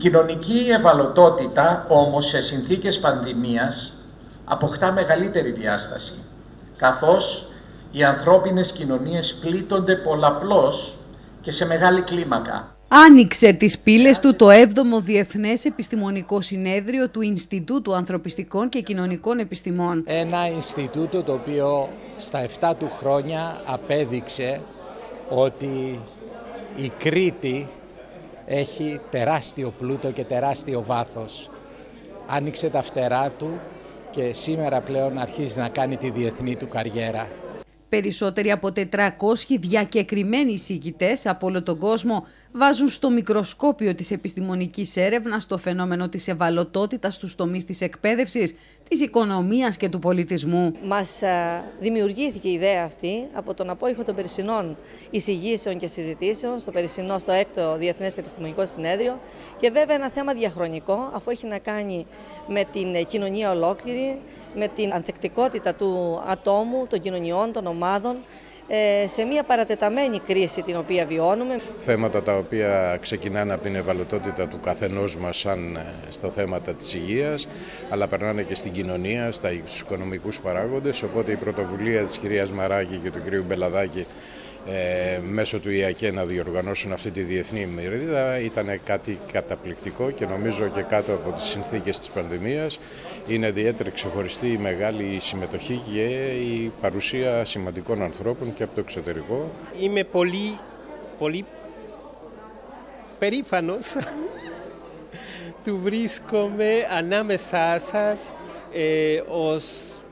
κοινωνική ευαλωτότητα όμως σε συνθήκες πανδημίας αποκτά μεγαλύτερη διάσταση, καθώς οι ανθρώπινες κοινωνίες πλήττονται πολλαπλώς και σε μεγάλη κλίμακα. Άνοιξε τις πύλες του το 7ο Διεθνές Επιστημονικό Συνέδριο του Ινστιτούτου Ανθρωπιστικών και Κοινωνικών Επιστημών. Ένα Ινστιτούτο το οποίο στα 7 του χρόνια απέδειξε ότι η Κρήτη έχει τεράστιο πλούτο και τεράστιο βάθος. Άνοιξε τα φτερά του και σήμερα πλέον αρχίζει να κάνει τη διεθνή του καριέρα. Περισσότεροι από 400 διακεκριμένοι εισηγητές από όλο τον κόσμο βάζουν στο μικροσκόπιο της επιστημονικής έρευνας το φαινόμενο της ευαλωτότητας στους τομείς της εκπαίδευσης, της οικονομίας και του πολιτισμού. Μας δημιουργήθηκε η ιδέα αυτή από τον απόϊχο των περσινών εισηγήσεων και συζητήσεων στο 6ο Διεθνές Επιστημονικό Συνέδριο και βέβαια ένα θέμα διαχρονικό, αφού έχει να κάνει με την κοινωνία ολόκληρη, με την ανθεκτικότητα του ατόμου, των κοινωνιών, των ομάδων, σε μια παρατεταμένη κρίση την οποία βιώνουμε. Θέματα τα οποία ξεκινάνε από την ευαλωτότητα του καθενός μας σαν στα θέματα της υγείας, αλλά περνάνε και στην κοινωνία, στους οικονομικούς παράγοντες, οπότε η πρωτοβουλία της κυρίας Μαράκη και του κυρίου Μπελαδάκη μέσω του ΙΑΚΕ να διοργανώσουν αυτή τη διεθνή ημερίδα ήταν κάτι καταπληκτικό και νομίζω και κάτω από τις συνθήκες της πανδημίας είναι ιδιαίτερα ξεχωριστή η μεγάλη συμμετοχή και η παρουσία σημαντικών ανθρώπων και από το εξωτερικό. Είμαι πολύ περήφανος του βρίσκομαι ανάμεσά σας ως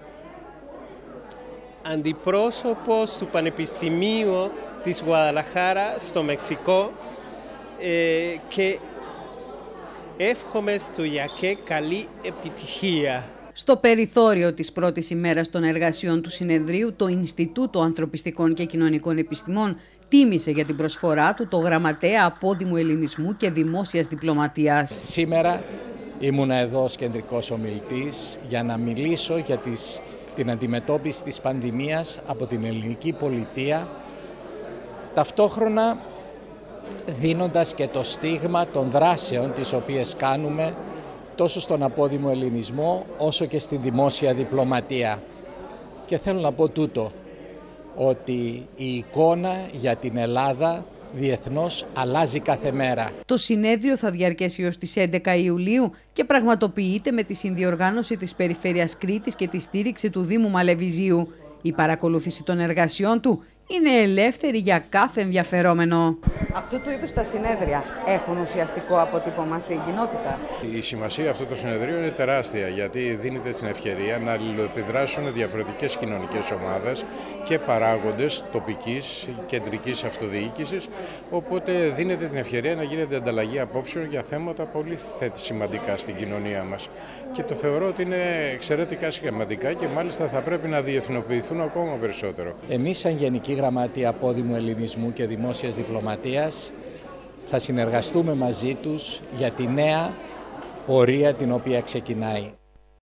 αντιπρόσωπος του Πανεπιστημίου της Γουαδαλαχάρα στο Μεξικό και εύχομαι στο ΙΑΚΕ καλή επιτυχία. Στο περιθώριο της πρώτης ημέρας των εργασιών του συνεδρίου, το Ινστιτούτο Ανθρωπιστικών και Κοινωνικών Επιστημών τίμησε για την προσφορά του το γραμματέα Απόδημου Ελληνισμού και Δημόσιας Διπλωματίας. Σήμερα ήμουνα εδώ ως κεντρικός ομιλητής για να μιλήσω για την αντιμετώπιση της πανδημίας από την ελληνική πολιτεία, ταυτόχρονα δίνοντας και το στίγμα των δράσεων τις οποίες κάνουμε τόσο στον απόδημο ελληνισμό όσο και στη δημόσια διπλωματία. Και θέλω να πω τούτο, ότι η εικόνα για την Ελλάδα διεθνώς αλλάζει κάθε μέρα. Το συνέδριο θα διαρκέσει ως τις 11 Ιουλίου και πραγματοποιείται με τη συνδιοργάνωση της Περιφέρειας Κρήτης και τη στήριξη του Δήμου Μαλεβιζίου. Η παρακολούθηση των εργασιών του είναι ελεύθερη για κάθε ενδιαφερόμενο. Αυτού του είδους τα συνέδρια έχουν ουσιαστικό αποτύπωμα στην κοινότητα. Η σημασία αυτού του συνεδρίου είναι τεράστια, γιατί δίνεται την ευκαιρία να αλληλοεπιδράσουν διαφορετικές κοινωνικές ομάδες και παράγοντες τοπικής, κεντρικής αυτοδιοίκησης, οπότε δίνεται την ευκαιρία να γίνεται ανταλλαγή απόψεων για θέματα πολύ σημαντικά στην κοινωνία μας. Και το θεωρώ ότι είναι εξαιρετικά σημαντικά και μάλιστα θα πρέπει να διεθνοποιηθούν ακόμα περισσότερο. Εμείς σαν Γενική Γραμματεία Απόδημου Ελληνισμού και Δημόσιας Διπλωματίας θα συνεργαστούμε μαζί τους για τη νέα πορεία την οποία ξεκινάει.